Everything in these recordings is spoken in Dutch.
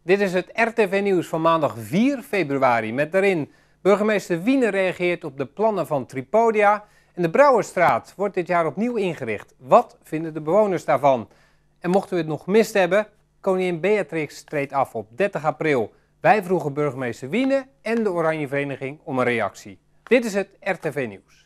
Dit is het RTV-nieuws van maandag 4 februari met daarin burgemeester Wiene reageert op de plannen van Tripodia en de Brouwersstraat wordt dit jaar opnieuw ingericht. Wat vinden de bewoners daarvan? En mochten we het nog gemist hebben, koningin Beatrix treedt af op 30 april. Wij vroegen burgemeester Wiene en de Oranje Vereniging om een reactie. Dit is het RTV-nieuws.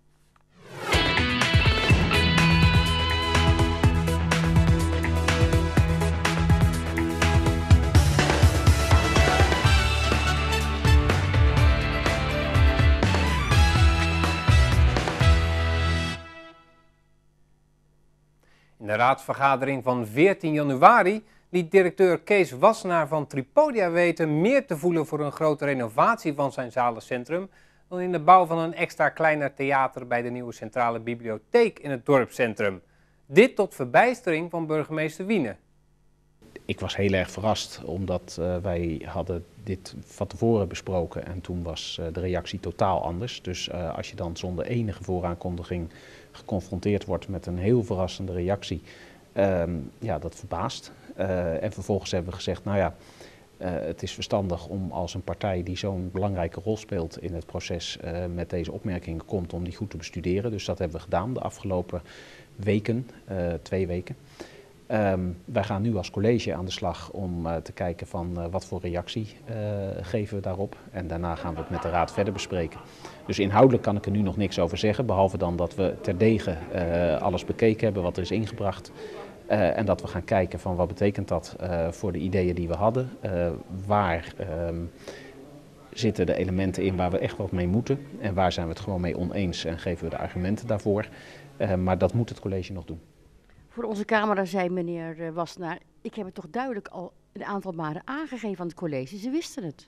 In de raadsvergadering van 14 januari liet directeur Kees Wassenaar van Tripodia weten meer te voelen voor een grote renovatie van zijn zalencentrum dan in de bouw van een extra kleiner theater bij de nieuwe centrale bibliotheek in het dorpscentrum. Dit tot verbijstering van burgemeester Wiene. Ik was heel erg verrast omdat wij hadden dit van tevoren besproken en toen was de reactie totaal anders. Dus als je dan zonder enige vooraankondiging geconfronteerd wordt met een heel verrassende reactie, ja, dat verbaast. En vervolgens hebben we gezegd, nou ja, het is verstandig om als een partij die zo'n belangrijke rol speelt in het proces met deze opmerkingen komt, om die goed te bestuderen. Dus dat hebben we gedaan de afgelopen weken, 2 weken. Wij gaan nu als college aan de slag om te kijken van wat voor reactie geven we daarop. En daarna gaan we het met de raad verder bespreken. Dus inhoudelijk kan ik er nu nog niks over zeggen, behalve dan dat we terdege alles bekeken hebben wat er is ingebracht. En dat we gaan kijken van wat betekent dat voor de ideeën die we hadden. Waar zitten de elementen in waar we echt wat mee moeten en waar zijn we het gewoon mee oneens en geven we de argumenten daarvoor. Maar dat moet het college nog doen. Voor onze camera zei meneer Wassenaar, ik heb het toch duidelijk al een aantal malen aangegeven aan het college, ze wisten het.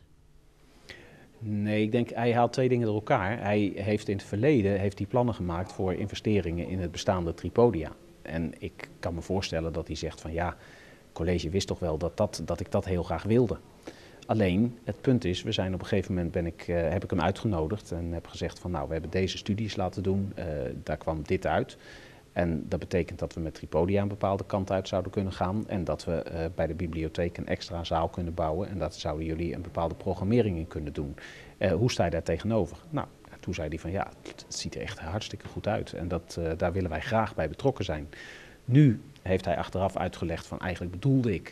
Nee, ik denk hij haalt 2 dingen door elkaar. Hij heeft in het verleden die plannen gemaakt voor investeringen in het bestaande Tripodia. En ik kan me voorstellen dat hij zegt van ja, het college wist toch wel dat ik dat heel graag wilde. Alleen, het punt is, we zijn op een gegeven moment heb ik hem uitgenodigd en heb gezegd van nou, we hebben deze studies laten doen, daar kwam dit uit. En dat betekent dat we met Tripodia een bepaalde kant uit zouden kunnen gaan en dat we bij de bibliotheek een extra zaal kunnen bouwen en dat zouden jullie een bepaalde programmering in kunnen doen. Hoe sta je daar tegenover? Nou, toen zei hij van ja, het ziet er echt hartstikke goed uit en daar willen wij graag bij betrokken zijn. Nu heeft hij achteraf uitgelegd van eigenlijk bedoelde ik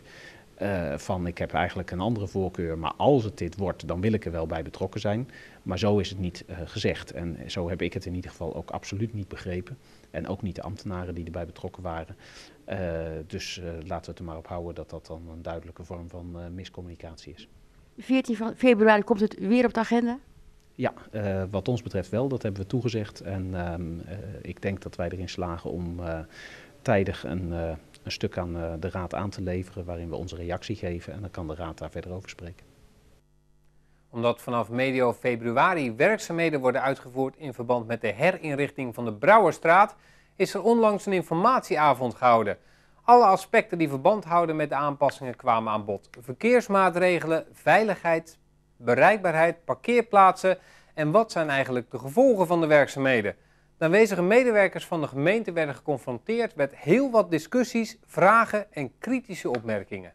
ik heb eigenlijk een andere voorkeur, maar als het dit wordt, dan wil ik er wel bij betrokken zijn. Maar zo is het niet gezegd en zo heb ik het in ieder geval ook absoluut niet begrepen. En ook niet de ambtenaren die erbij betrokken waren. Dus laten we het er maar op houden dat dat dan een duidelijke vorm van miscommunicatie is. 14 februari komt het weer op de agenda? Ja, wat ons betreft wel, dat hebben we toegezegd. En ik denk dat wij erin slagen om tijdig een stuk aan de raad aan te leveren waarin we onze reactie geven. En dan kan de raad daar verder over spreken. Omdat vanaf medio februari werkzaamheden worden uitgevoerd in verband met de herinrichting van de Brouwersstraat, is er onlangs een informatieavond gehouden. Alle aspecten die verband houden met de aanpassingen kwamen aan bod. Verkeersmaatregelen, veiligheid, bereikbaarheid, parkeerplaatsen en wat zijn eigenlijk de gevolgen van de werkzaamheden. De aanwezige medewerkers van de gemeente werden geconfronteerd met heel wat discussies, vragen en kritische opmerkingen.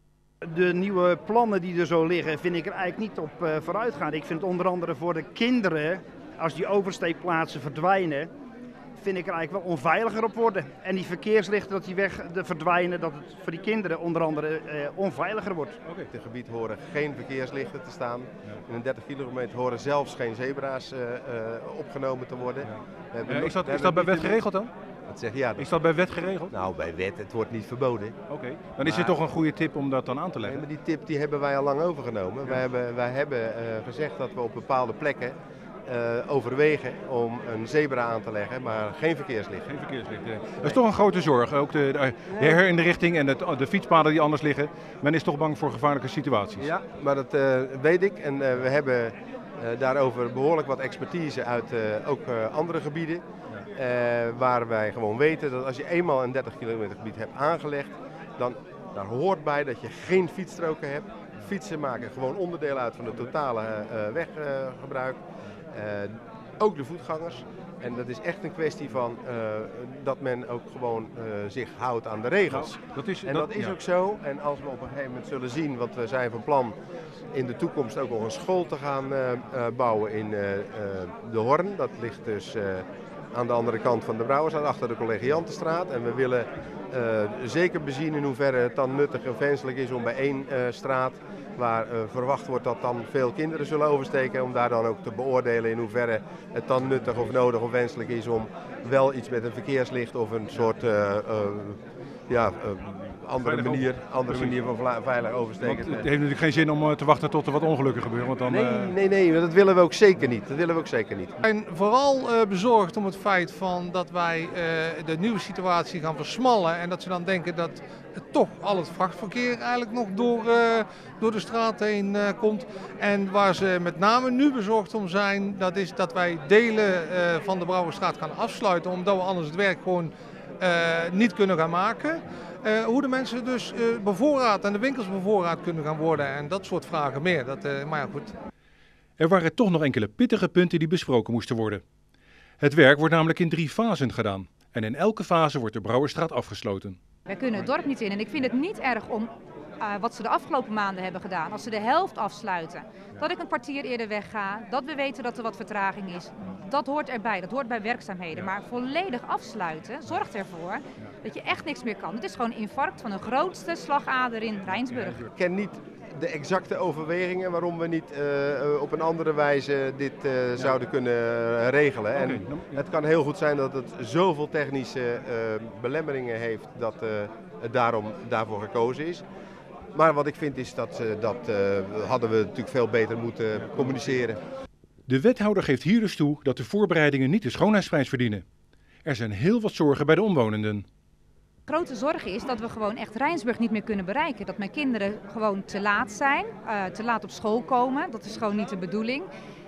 De nieuwe plannen die er zo liggen, vind ik er eigenlijk niet op vooruit gaan. Ik vind onder andere voor de kinderen, als die oversteekplaatsen verdwijnen, vind ik er eigenlijk wel onveiliger op worden. En die verkeerslichten, dat die verdwijnen, dat het voor die kinderen onder andere onveiliger wordt. Ook in het gebied horen geen verkeerslichten te staan. In een 30 kilometer horen zelfs geen zebra's opgenomen te worden. Ja. Is dat bij wet geregeld dan? Wat zeg je? Ja, Is dat bij wet geregeld? Nou, bij wet, het wordt niet verboden. Oké. Dan is het toch een goede tip om dat dan aan te leggen? Nee, maar die tip hebben wij al lang overgenomen. Ja. Wij hebben gezegd dat we op bepaalde plekken overwegen om een zebra aan te leggen, maar geen verkeerslicht. Geen verkeerslicht, nee. Dat is toch een grote zorg, ook de herinrichting en de fietspaden die anders liggen. Men is toch bang voor gevaarlijke situaties. Ja, maar dat weet ik en we hebben daarover behoorlijk wat expertise uit ook andere gebieden. Waar wij gewoon weten dat als je eenmaal een 30 kilometer gebied hebt aangelegd, dan daar hoort bij dat je geen fietsstroken hebt. Fietsen maken gewoon onderdeel uit van het totale weggebruik. Ook de voetgangers. En dat is echt een kwestie van dat men ook gewoon zich houdt aan de regels. Nou, dat is ook zo. En als we op een gegeven moment zullen zien, want we zijn van plan in de toekomst ook nog een school te gaan bouwen in de Horn. Dat ligt dus aan de andere kant van de Brouwersstraat, achter de Collegiantenstraat. En we willen zeker bezien in hoeverre het dan nuttig en wenselijk is om bij één straat, waar verwacht wordt dat dan veel kinderen zullen oversteken, om daar dan ook te beoordelen in hoeverre het dan nuttig of nodig of wenselijk is om wel iets met een verkeerslicht of een soort andere manier van veilig oversteken. Want het heeft natuurlijk geen zin om te wachten tot er wat ongelukken gebeuren. Want dan, Nee, dat willen we ook zeker niet. We zijn vooral bezorgd om het feit dat wij de nieuwe situatie gaan versmallen en dat ze dan denken dat toch al het vrachtverkeer eigenlijk nog door de straat heen komt. En waar ze met name nu bezorgd om zijn, dat is dat wij delen van de Brouwersstraat gaan afsluiten, omdat we anders het werk gewoon niet kunnen gaan maken. Hoe de mensen dus bevoorraad en de winkels bevoorraad kunnen gaan worden en dat soort vragen meer. Maar ja, goed. Er waren toch nog enkele pittige punten die besproken moesten worden. Het werk wordt namelijk in 3 fasen gedaan. En in elke fase wordt de Brouwersstraat afgesloten. Wij kunnen het dorp niet in en ik vind het niet erg om wat ze de afgelopen maanden hebben gedaan. Als ze de helft afsluiten, dat ik een kwartier eerder wegga, dat we weten dat er wat vertraging is. Dat hoort erbij, dat hoort bij werkzaamheden. Maar volledig afsluiten zorgt ervoor dat je echt niks meer kan. Het is gewoon een infarct van de grootste slagader in Rijnsburg. Ik ken niet de exacte overwegingen waarom we niet op een andere wijze dit zouden kunnen regelen. En het kan heel goed zijn dat het zoveel technische belemmeringen heeft dat het daarvoor gekozen is. Maar wat ik vind is dat hadden we natuurlijk veel beter moeten communiceren. De wethouder geeft hier dus toe dat de voorbereidingen niet de schoonheidsprijs verdienen. Er zijn heel wat zorgen bij de omwonenden. Grote zorg is dat we gewoon echt Rijnsburg niet meer kunnen bereiken. Dat mijn kinderen gewoon te laat zijn, te laat op school komen. Dat is gewoon niet de bedoeling.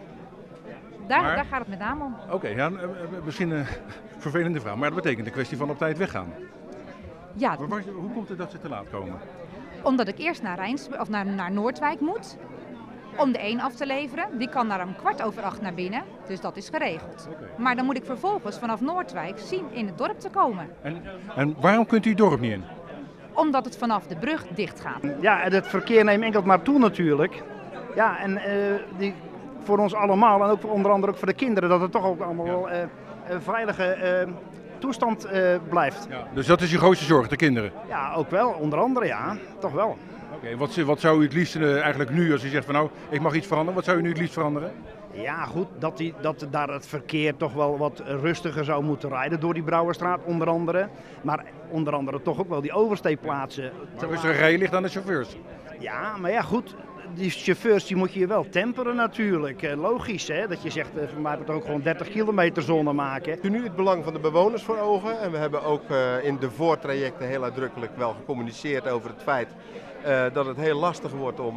Daar gaat het met name om. Oké, misschien een vervelende vraag, maar dat betekent een kwestie van op tijd weggaan. Ja. Maar hoe komt het dat ze te laat komen? Omdat ik eerst naar Noordwijk moet. Om de 1 af te leveren. Die kan daar om 7:15 naar binnen. Dus dat is geregeld. Okay. Maar dan moet ik vervolgens vanaf Noordwijk zien in het dorp te komen. En waarom kunt u het dorp niet in? Omdat het vanaf de brug dicht gaat. Ja, en het verkeer neemt enkel maar toe natuurlijk. Ja, en voor ons allemaal en ook voor onder andere ook voor de kinderen. Dat het toch ook allemaal een veilige toestand blijft. Ja, dus dat is je grootste zorg, de kinderen? Ja, ook wel. Onder andere, ja. Toch wel. Oké, wat zou u het liefst eigenlijk nu, als u zegt van nou, ik mag iets veranderen, wat zou u nu het liefst veranderen? Ja, goed, dat daar het verkeer toch wel wat rustiger zou moeten rijden door die Brouwersstraat onder andere. Maar onder andere toch ook wel die oversteekplaatsen. Maar rustig rijden ligt aan de chauffeurs? Ja, maar ja goed, die chauffeurs die moet je wel temperen natuurlijk. Logisch hè, dat je zegt, voor mij moet ook gewoon 30 kilometer zone maken. Nu het belang van de bewoners voor ogen. En we hebben ook in de voortrajecten heel uitdrukkelijk wel gecommuniceerd over het feit dat het heel lastig wordt om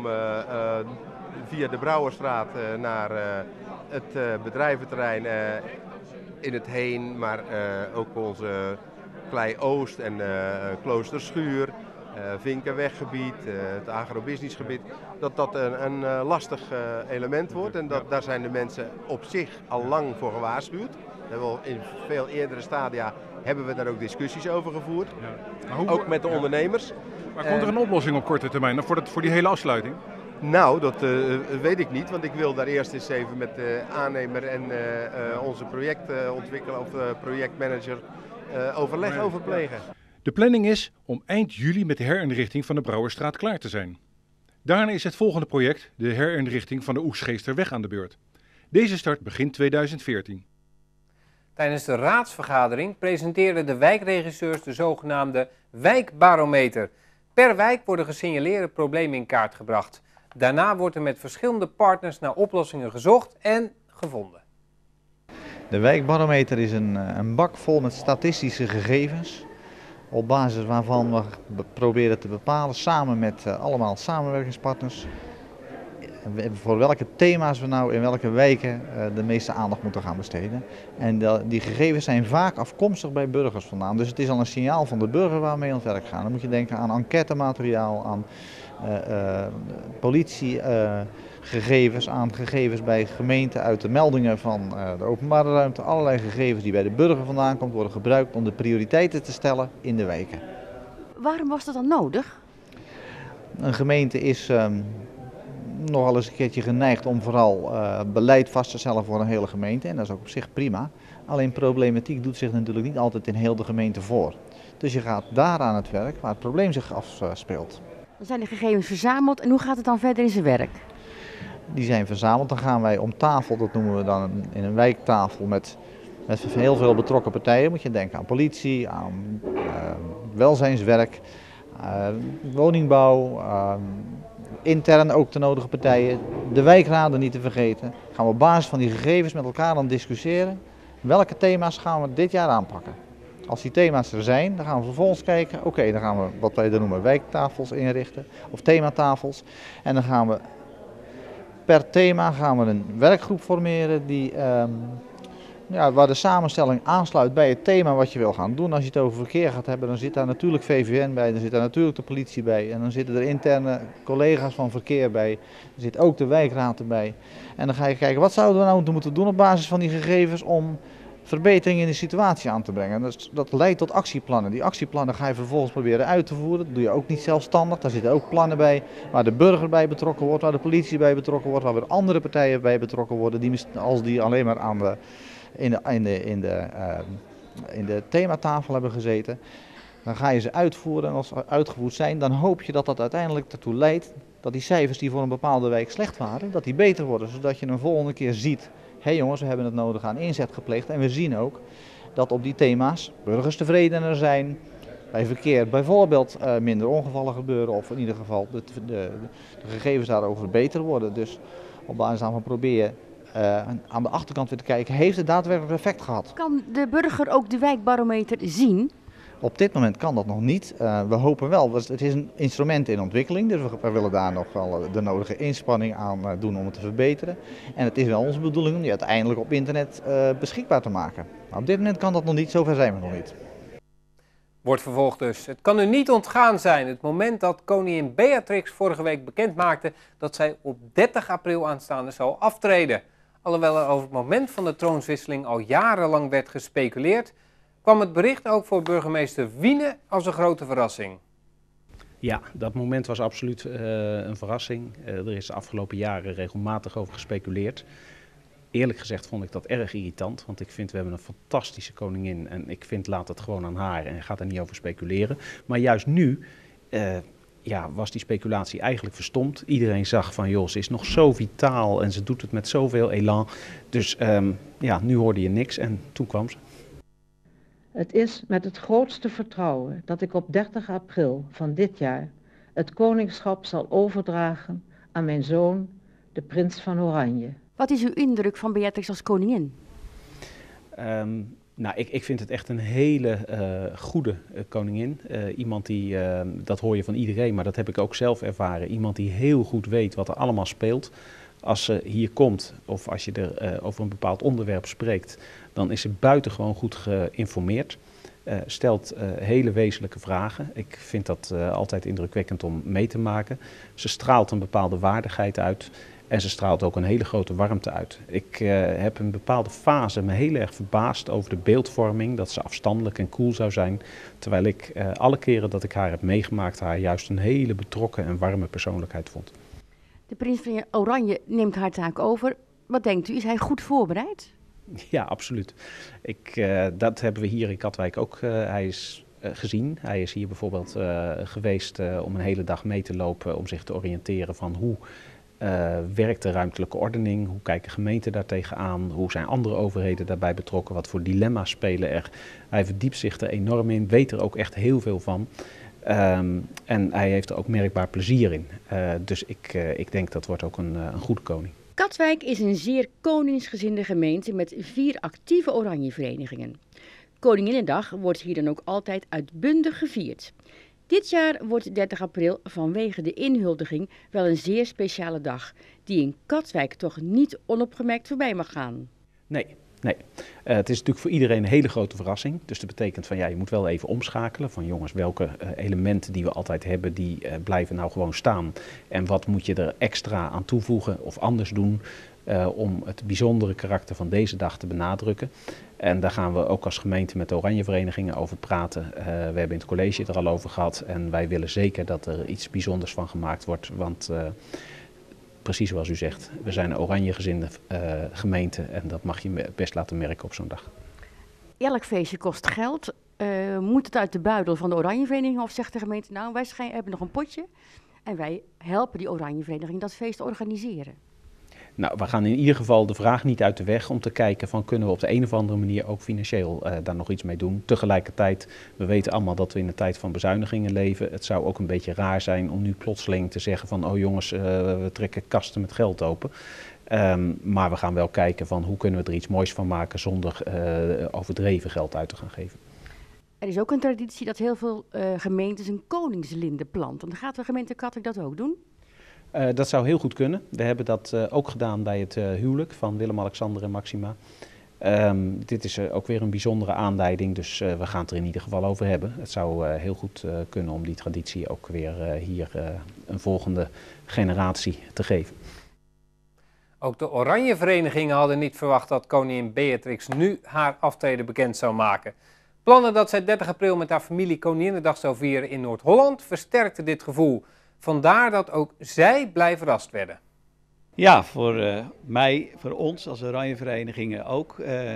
via de Brouwersstraat naar het bedrijventerrein in het heen, maar ook onze Klei Oost en Kloosterschuur, Vinkenweggebied, het agrobusinessgebied, dat een lastig element wordt en daar zijn de mensen op zich al lang voor gewaarschuwd. In veel eerdere stadia hebben we daar ook discussies over gevoerd, ook met de ondernemers. Maar komt er een oplossing op korte termijn voor die hele afsluiting? Nou, dat weet ik niet, want ik wil daar eerst eens even met de aannemer en onze projectontwikkelaar of projectmanager overleg over plegen. De planning is om eind juli met de herinrichting van de Brouwersstraat klaar te zijn. Daarna is het volgende project, de herinrichting van de Oegstgeesterweg, aan de beurt. Deze start begin 2014. Tijdens de raadsvergadering presenteerden de wijkregisseurs de zogenaamde wijkbarometer. Per wijk worden gesignaleerde problemen in kaart gebracht. Daarna wordt er met verschillende partners naar oplossingen gezocht en gevonden. De wijkbarometer is een bak vol met statistische gegevens. Op basis waarvan we proberen te bepalen samen met allemaal samenwerkingspartners voor welke thema's we nou in welke wijken de meeste aandacht moeten gaan besteden. En die gegevens zijn vaak afkomstig bij burgers vandaan. Dus het is al een signaal van de burger waar we mee aan het werk gaan. Dan moet je denken aan enquêtemateriaal, aan politiegegevens, aan gegevens bij gemeenten uit de meldingen van de openbare ruimte. Allerlei gegevens die bij de burger vandaan komen worden gebruikt om de prioriteiten te stellen in de wijken. Waarom was dat dan nodig? Een gemeente is nogal eens een keertje geneigd om vooral beleid vast te stellen voor een hele gemeente. En dat is ook op zich prima. Alleen problematiek doet zich natuurlijk niet altijd in heel de gemeente voor. Dus je gaat daar aan het werk waar het probleem zich afspeelt. Dan zijn de gegevens verzameld en hoe gaat het dan verder in zijn werk? Die zijn verzameld, dan gaan wij om tafel, dat noemen we dan in een wijktafel met heel veel betrokken partijen. Moet je denken aan politie, aan welzijnswerk, woningbouw, intern ook de nodige partijen, de wijkraden niet te vergeten. Gaan we op basis van die gegevens met elkaar dan discussiëren welke thema's gaan we dit jaar aanpakken. Als die thema's er zijn, dan gaan we vervolgens kijken, oké, dan gaan we wat wij dan noemen wijktafels inrichten of thematafels. En dan gaan we per thema een werkgroep formeren die, waar de samenstelling aansluit bij het thema wat je wil gaan doen. Als je het over verkeer gaat hebben, dan zit daar natuurlijk VVN bij, dan zit daar natuurlijk de politie bij. En dan zitten er interne collega's van verkeer bij, er zit ook de wijkraad erbij. En dan ga je kijken, wat zouden we nou moeten doen op basis van die gegevens om verbetering in de situatie aan te brengen. Dus dat leidt tot actieplannen. Die actieplannen ga je vervolgens proberen uit te voeren. Dat doe je ook niet zelfstandig. Daar zitten ook plannen bij waar de burger bij betrokken wordt, waar de politie bij betrokken wordt, waar weer andere partijen bij betrokken worden, als die alleen maar in de thematafel hebben gezeten. Dan ga je ze uitvoeren en als ze uitgevoerd zijn, dan hoop je dat dat uiteindelijk ertoe leidt dat die cijfers die voor een bepaalde wijk slecht waren, dat die beter worden. Zodat je een volgende keer ziet, hé jongens, we hebben het nodig aan inzet gepleegd. En we zien ook dat op die thema's burgers tevredener zijn. Bij verkeer bijvoorbeeld minder ongevallen gebeuren of in ieder geval de gegevens daarover beter worden. Dus op basis daarvan probeer je aan de achterkant weer te kijken, heeft het daadwerkelijk effect gehad? Kan de burger ook de wijkbarometer zien? Op dit moment kan dat nog niet. We hopen wel, het is een instrument in ontwikkeling, dus we willen daar nog wel de nodige inspanning aan doen om het te verbeteren. En het is wel onze bedoeling om die uiteindelijk op internet beschikbaar te maken. Maar op dit moment kan dat nog niet, zover zijn we nog niet. Wordt vervolgd dus. Het kan u niet ontgaan zijn het moment dat koningin Beatrix vorige week bekend maakte dat zij op 30 april aanstaande zou aftreden. Alhoewel er over het moment van de troonswisseling al jarenlang werd gespeculeerd, kwam het bericht ook voor burgemeester Wiene als een grote verrassing. Ja, dat moment was absoluut een verrassing. Er is de afgelopen jaren regelmatig over gespeculeerd. Eerlijk gezegd vond ik dat erg irritant, want ik vind we hebben een fantastische koningin en ik vind laat het gewoon aan haar en gaat er niet over speculeren. Maar juist nu was die speculatie eigenlijk verstomd. Iedereen zag van joh, ze is nog zo vitaal en ze doet het met zoveel elan. Dus nu hoorde je niks en toen kwam ze. Het is met het grootste vertrouwen dat ik op 30 april van dit jaar het koningschap zal overdragen aan mijn zoon, de prins van Oranje. Wat is uw indruk van Beatrix als koningin? Ik vind het echt een hele goede koningin. Iemand die, dat hoor je van iedereen, maar dat heb ik ook zelf ervaren. Iemand die heel goed weet wat er allemaal speelt. Als ze hier komt of als je er over een bepaald onderwerp spreekt, dan is ze buitengewoon goed geïnformeerd. Stelt hele wezenlijke vragen. Ik vind dat altijd indrukwekkend om mee te maken. Ze straalt een bepaalde waardigheid uit. En ze straalt ook een hele grote warmte uit. Ik heb een bepaalde fase me heel erg verbaasd over de beeldvorming, dat ze afstandelijk en cool zou zijn. Terwijl ik alle keren dat ik haar heb meegemaakt, haar juist een hele betrokken en warme persoonlijkheid vond. De prins van Oranje neemt haar taak over. Wat denkt u, is hij goed voorbereid? Ja, absoluut. Dat hebben we hier in Katwijk ook. Hij is gezien. Hij is hier bijvoorbeeld geweest om een hele dag mee te lopen, om zich te oriënteren van hoe werkt de ruimtelijke ordening, hoe kijken gemeenten daar tegenaan, hoe zijn andere overheden daarbij betrokken, wat voor dilemma's spelen er. Hij verdiept zich er enorm in, weet er ook echt heel veel van. En hij heeft er ook merkbaar plezier in. Dus ik denk dat wordt ook een goede koning. Katwijk is een zeer koningsgezinde gemeente met 4 actieve oranjeverenigingen. Koninginnedag wordt hier dan ook altijd uitbundig gevierd. Dit jaar wordt 30 april vanwege de inhuldiging wel een zeer speciale dag, die in Katwijk toch niet onopgemerkt voorbij mag gaan. Nee. Het is natuurlijk voor iedereen een hele grote verrassing. Dus dat betekent van ja, je moet wel even omschakelen van jongens, welke elementen die we altijd hebben, die blijven nou gewoon staan. En wat moet je er extra aan toevoegen of anders doen om het bijzondere karakter van deze dag te benadrukken. En daar gaan we ook als gemeente met de Oranjeverenigingen over praten. We hebben in het college er al over gehad en wij willen zeker dat er iets bijzonders van gemaakt wordt. Want precies zoals u zegt, we zijn een oranje-gezinde gemeente en dat mag je best laten merken op zo'n dag. Elk feestje kost geld. Moet het uit de buidel van de Oranjevereniging of zegt de gemeente, nou wij hebben nog een potje en wij helpen die Oranjevereniging dat feest te organiseren? Nou, we gaan in ieder geval de vraag niet uit de weg om te kijken van kunnen we op de een of andere manier ook financieel daar nog iets mee doen. Tegelijkertijd, we weten allemaal dat we in een tijd van bezuinigingen leven. Het zou ook een beetje raar zijn om nu plotseling te zeggen van oh jongens, we trekken kasten met geld open. Maar we gaan wel kijken van hoe kunnen we er iets moois van maken zonder overdreven geld uit te gaan geven. Er is ook een traditie dat heel veel gemeentes een koningslinde planten. Gaat de gemeente Katwijk dat ook doen? Dat zou heel goed kunnen. We hebben dat ook gedaan bij het huwelijk van Willem-Alexander en Maxima. Dit is ook weer een bijzondere aanleiding, dus we gaan het er in ieder geval over hebben. Het zou heel goed kunnen om die traditie ook weer hier een volgende generatie te geven. Ook de Oranjeverenigingen hadden niet verwacht dat koningin Beatrix nu haar aftreden bekend zou maken. Plannen dat zij 30 april met haar familie Koninginnedag zou vieren in Noord-Holland versterkten dit gevoel. Vandaar dat ook zij blij verrast werden. Ja, voor mij, voor ons als Oranjeverenigingen ook.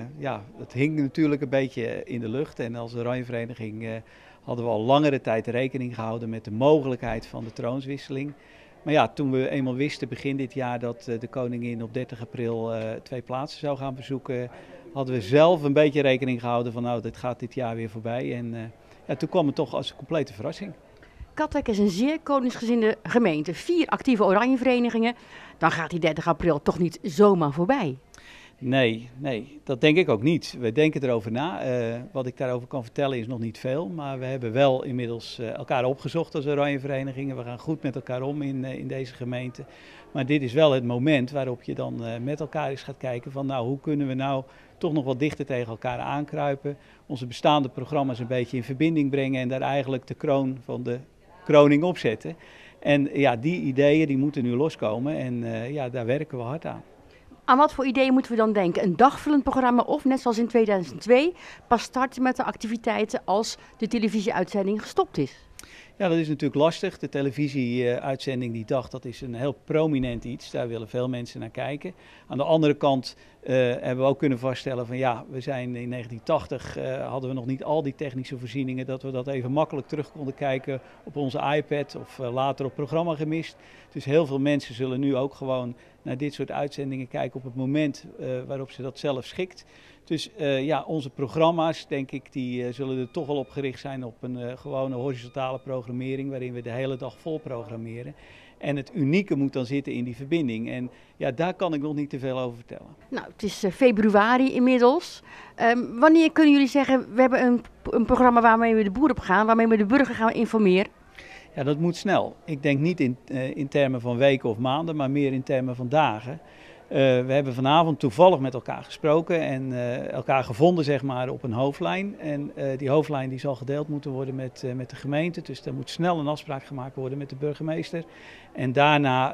Het hing natuurlijk een beetje in de lucht en als Oranjevereniging hadden we al langere tijd rekening gehouden met de mogelijkheid van de troonswisseling. Maar ja, toen we eenmaal wisten begin dit jaar dat de koningin op 30 april 2 plaatsen zou gaan bezoeken, hadden we zelf een beetje rekening gehouden van nou, dit gaat dit jaar weer voorbij. En toen kwam het toch als een complete verrassing. Katwijk is een zeer koningsgezinde gemeente. 4 actieve Oranjeverenigingen. Dan gaat die 30 april toch niet zomaar voorbij? Nee, dat denk ik ook niet. We denken erover na. Wat ik daarover kan vertellen is nog niet veel. Maar we hebben wel inmiddels elkaar opgezocht als Oranjeverenigingen. We gaan goed met elkaar om in deze gemeente. Maar dit is wel het moment waarop je dan met elkaar eens gaat kijken van nou, hoe kunnen we nou toch nog wat dichter tegen elkaar aankruipen. Onze bestaande programma's een beetje in verbinding brengen en daar eigenlijk de kroon van de kroning opzetten. En ja, die ideeën die moeten nu loskomen en daar werken we hard aan. Aan wat voor ideeën moeten we dan denken? Een dagvullend programma of net zoals in 2002 pas starten met de activiteiten als de televisieuitzending gestopt is? Ja, dat is natuurlijk lastig. De televisieuitzending die dag, dat is een heel prominent iets. Daar willen veel mensen naar kijken. Aan de andere kant hebben we ook kunnen vaststellen van ja, we zijn in 1980 hadden we nog niet al die technische voorzieningen dat we dat even makkelijk terug konden kijken op onze iPad of later op programma gemist. Dus heel veel mensen zullen nu ook gewoon naar dit soort uitzendingen kijken op het moment waarop ze dat zelf schikt. Dus onze programma's, denk ik, die zullen er toch wel op gericht zijn op een gewone horizontale programmering waarin we de hele dag vol programmeren. En het unieke moet dan zitten in die verbinding. En ja, daar kan ik nog niet te veel over vertellen. Nou, het is februari inmiddels. Wanneer kunnen jullie zeggen, we hebben een programma waarmee we de boer op gaan, waarmee we de burger gaan informeren? Ja, dat moet snel. Ik denk niet in termen van weken of maanden, maar meer in termen van dagen. We hebben vanavond toevallig met elkaar gesproken en elkaar gevonden zeg maar, op een hoofdlijn. En die hoofdlijn die zal gedeeld moeten worden met de gemeente. Dus er moet snel een afspraak gemaakt worden met de burgemeester. En daarna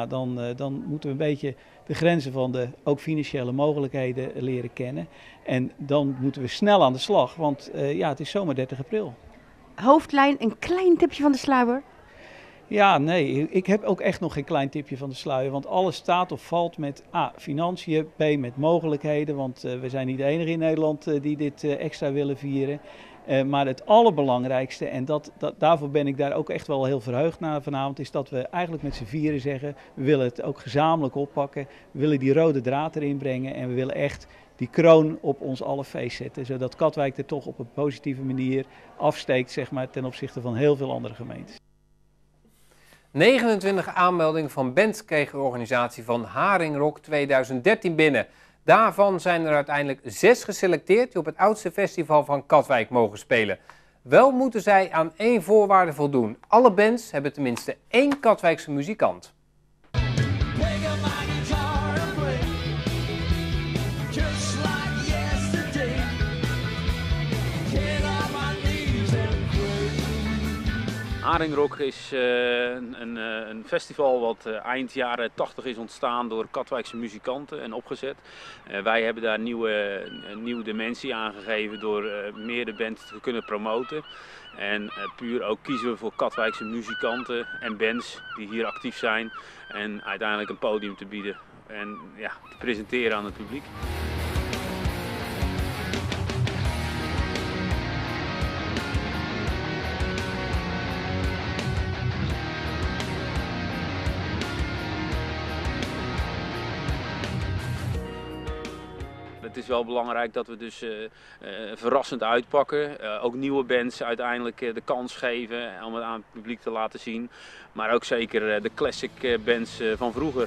dan moeten we een beetje de grenzen van de ook financiële mogelijkheden leren kennen. En dan moeten we snel aan de slag, want het is zomaar 30 april. Hoofdlijn, een klein tipje van de sluier? Ja, nee, ik heb ook echt nog geen klein tipje van de sluier, want alles staat of valt met A, financiën, B, met mogelijkheden, want we zijn niet de enige in Nederland die dit extra willen vieren. Maar het allerbelangrijkste, en daarvoor ben ik daar ook echt wel heel verheugd naar vanavond, is dat we eigenlijk met z'n vieren zeggen, we willen het ook gezamenlijk oppakken, we willen die rode draad erin brengen en we willen echt die kroon op ons alle feest zetten, zodat Katwijk er toch op een positieve manier afsteekt, zeg maar, ten opzichte van heel veel andere gemeentes. 29 aanmeldingen van bands kreeg de organisatie van Haringrock 2013 binnen. Daarvan zijn er uiteindelijk 6 geselecteerd die op het oudste festival van Katwijk mogen spelen. Wel moeten zij aan 1 voorwaarde voldoen. Alle bands hebben tenminste 1 Katwijkse muzikant. Haringrock is een festival wat eind jaren 80 is ontstaan door Katwijkse muzikanten en opgezet. Wij hebben daar een nieuwe dimensie aangegeven door meer de band te kunnen promoten. En puur ook kiezen we voor Katwijkse muzikanten en bands die hier actief zijn. En uiteindelijk een podium te bieden en ja, te presenteren aan het publiek. Het is wel belangrijk dat we dus verrassend uitpakken. Ook nieuwe bands uiteindelijk de kans geven om het aan het publiek te laten zien. Maar ook zeker de classic bands van vroeger.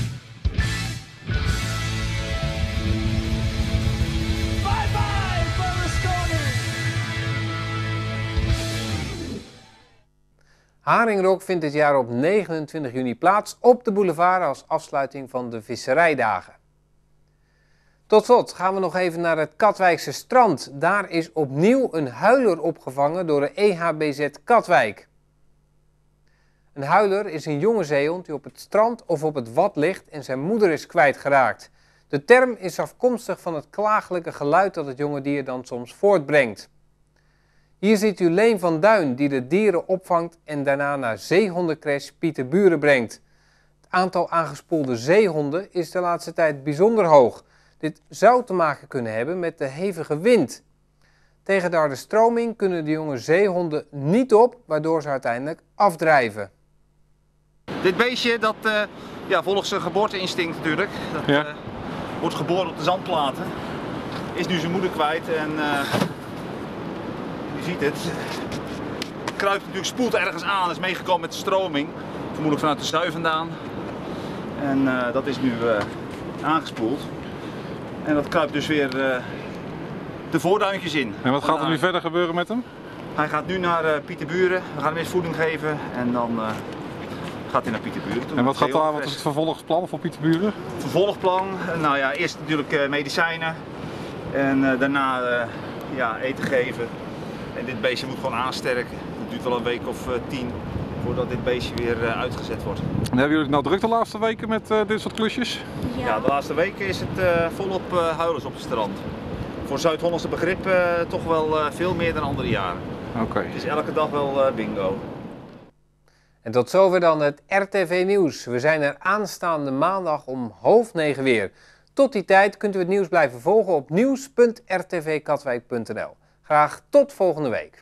Haringrock vindt dit jaar op 29 juni plaats op de boulevard als afsluiting van de visserijdagen. Tot slot gaan we nog even naar het Katwijkse strand. Daar is opnieuw een huiler opgevangen door de EHBZ Katwijk. Een huiler is een jonge zeehond die op het strand of op het wad ligt en zijn moeder is kwijtgeraakt. De term is afkomstig van het klagelijke geluid dat het jonge dier dan soms voortbrengt. Hier ziet u Leen van Duin die de dieren opvangt en daarna naar zeehondencrash Pieterburen brengt. Het aantal aangespoelde zeehonden is de laatste tijd bijzonder hoog. Dit zou te maken kunnen hebben met de hevige wind. Tegen de harde stroming kunnen de jonge zeehonden niet op, waardoor ze uiteindelijk afdrijven. Dit beestje dat volgt zijn geboorteinstinct natuurlijk. Dat wordt geboren op de zandplaten. Is nu zijn moeder kwijt en je ziet het. Kruipt natuurlijk, spoelt ergens aan, is meegekomen met de stroming. Vermoedelijk vanuit de Zuid vandaan. En dat is nu aangespoeld. En dat kruipt dus weer de voorduintjes in. En wat gaat er nu verder gebeuren met hem? Hij gaat nu naar Pieterburen. We gaan hem eerst voeding geven en dan gaat hij naar Pieterburen toe. En wat is het vervolgplan voor Pieterburen? Vervolgplan? Nou ja, eerst natuurlijk medicijnen en daarna eten geven. En dit beestje moet gewoon aansterken. Het duurt wel een week of 10 voordat dit beestje weer uitgezet wordt. En hebben jullie het nou druk de laatste weken met dit soort klusjes? Ja, de laatste weken is het volop huilers op het strand. Voor Zuid-Hollandse begrip toch wel veel meer dan andere jaren. Oké. Het is elke dag wel bingo. En tot zover dan het RTV Nieuws. We zijn er aanstaande maandag om 8:30 weer. Tot die tijd kunt u het nieuws blijven volgen op nieuws.rtvkatwijk.nl. Graag tot volgende week.